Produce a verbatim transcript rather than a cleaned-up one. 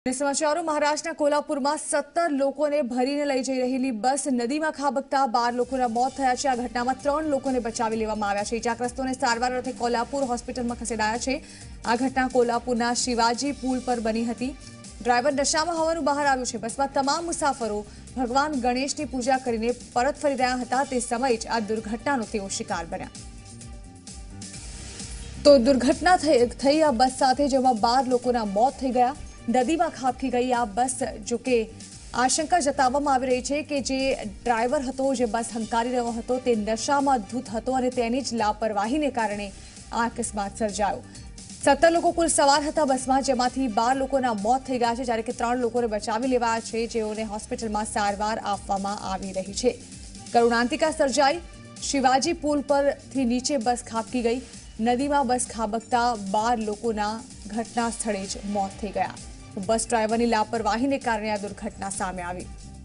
समाचारों महाराष्ट्र कोल्हापुर में सत्तर लोगों ने भरीने लई जई रहेली बस नदी में खाबकता बार लोगों मौत थया छे। आ घटना में त्रण लोगों ने बचावी लेवामां आव्या छे। इजाग्रस्तों सारवार अर्थे कोल्हापुर होस्पिटल में खसेडाया छे। आ घटना कोल्हापुरना शिवाजी पुल पर बनी हती। ड्राइवर नशामां होવાનું બહાર આવ્યું છે। બસમાં તમામ મુસાફરો ભગવાન ગણેશની પૂજા કરીને પરત ફરી રહ્યા હતા। તે સમયે જ આ દુર્ઘટનાનો તેઓ શિકાર બન્યા। તો દુર્ઘટના થઈ આ બસ સાથે જેમાં બાર લોકોના મોત થઈ ગયા। नदी में खाबकी गई आ बस जो कि आशंका जताववामां आवी रही है कि जे ड्राइवर हतो जे बस हंकारी रह्यो हतो ते नशामां धूत हतो अने तेनी ज लापरवाहीने कारणे आ अकस्मात सर्जायो। सत्तर लोग कुल सवार हता बस में, जेमांथी बार लोकोना मौत थई गया छे, ज्यारे के त्रण लोकोने बचावी लेवाया छे, जेओने होस्पिટલમાં सारवार आपवामां आवी रही छे। करुणांतिका सर्जाई। शिवाजी पुल परथी नीचे बस खाबकी गई। नदी में बस खाबकता बार लोकोना घटना स्थळे ज मौत थई गया। बस ड्राइवरनी लापरवाहीने कारणे आ दुर्घटना सामे आवी।